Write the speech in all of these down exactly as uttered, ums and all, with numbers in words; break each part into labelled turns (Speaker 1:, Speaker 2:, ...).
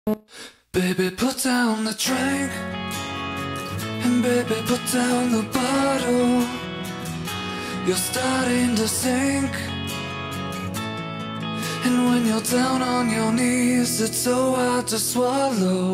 Speaker 1: Baby, put down the drink, and baby, put down the bottle. You're starting to sink, and when you're down on your knees, it's so hard to swallow.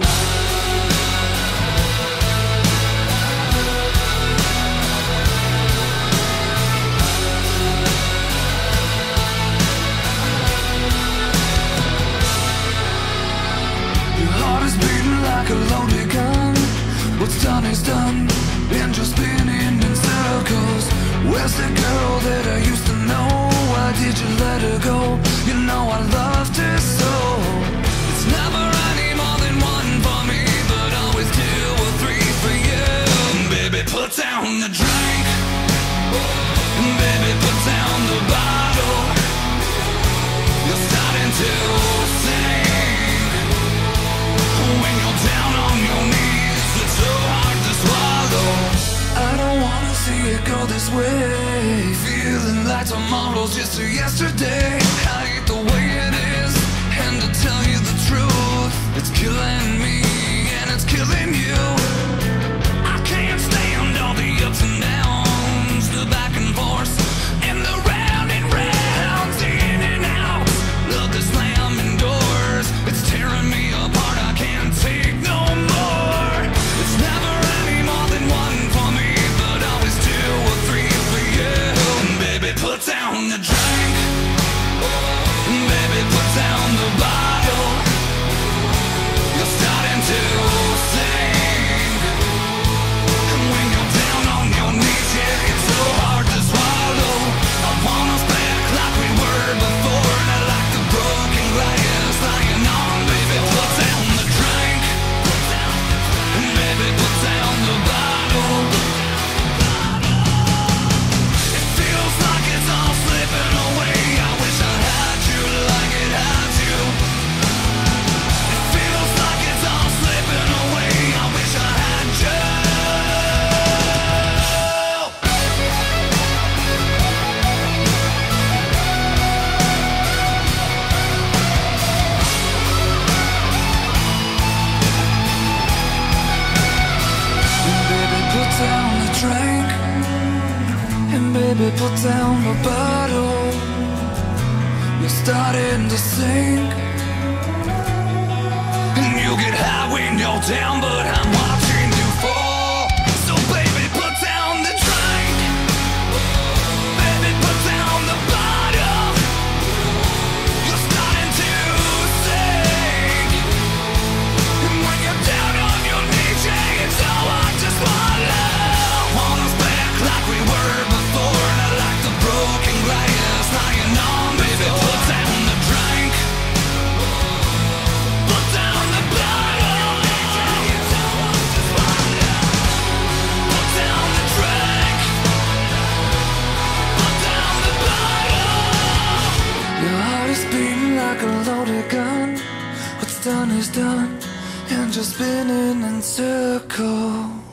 Speaker 1: Like a loaded gun, what's done is done, and you're spinning in circles. Where's the girl that I used to know? Why did you let her go? You know I loved her so. It's never any more than one for me, but always two or three for you. Baby, put down the drink, baby, put down the bottle. You're starting to sing when you're down on your knees. It's so hard to swallow. I don't wanna see it go this way, feeling like tomorrow's just a yesterday. I hate the way it is, and to tell you the truth, it's killing me and it's killing you. I can't stand all the ups and downs, the back and forth, and the round and rounds, in and out. Love the slamming doors, it's tearing me apart. I can't take no more. It's never any more than one for me, but always two or three for you. Baby, put down the drink, baby, put down the bottle. You're starting to sing when you're down on your knees. Yeah, it's so hard to swallow. I want us back like we were before, not like the broken glass lying on. Baby, put down the drink, baby, put down the bottle. It feels like it's all slipping away. I wish I had you like it had you. It feels like it's all slipping away. I wish I had you. Baby, put down the drink, and baby, put down the bottle. You're starting to sink, and you get high when you're down, but I'm watching you fall. So baby, put down the drink, baby, put down the bottle. You're starting to sink, and when you're down on your knees, yeah, it's so hard to swallow. Want us back like we were before, not like the broken glass lying on. Baby, put down the drink, put down the bottle. It's so hard to swallow. Put down the drink, put down the bottle. Your heart is beating like a loaded gun. What's done is done, and you're spinning in circles.